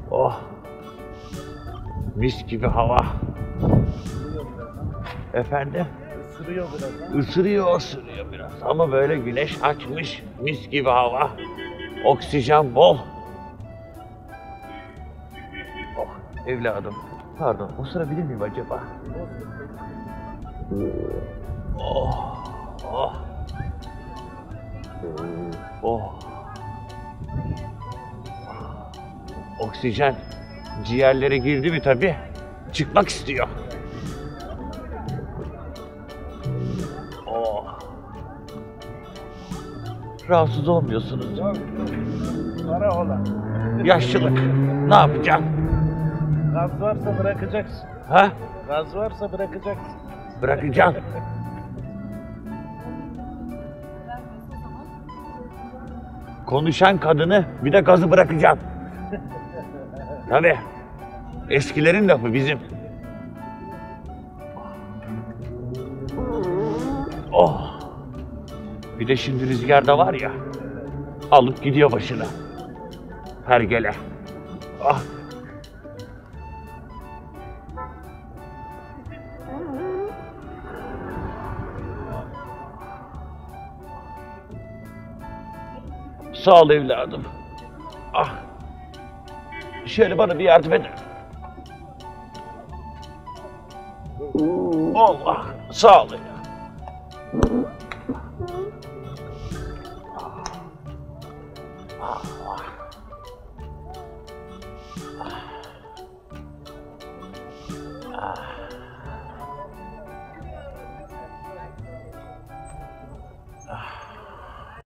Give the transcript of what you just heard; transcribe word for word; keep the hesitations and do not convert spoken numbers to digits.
Oh. Mis gibi hava. Efendim? Isırıyor biraz ha. Isırıyor, ısırıyor biraz. Ama böyle güneş açmış. Mis gibi hava. Oksijen bol. Oh evladım. Pardon, osurabilir miyim acaba? Oh. Oh. Oh. Oksijen ciğerlere girdi mi tabii çıkmak istiyor. Oh. Rahatsız olmuyorsunuz. Yok. Para olan. Yaşlılık. Ne yapacağım? Gaz varsa bırakacaksın. Ha? Gaz varsa bırakacaksın. Bırakacağım. Konuşan kadını bir de gazı bırakacağım. Tabii. Eskilerin lafı bizim. Oh. Bir de şimdi rüzgarda var ya. Alıp gidiyor başına. Hergele. Ah. Sağ ol evladım. Ah. Şöyle bana bir yardım edin. Allah. Sağ ol evladım. Ah. Ah.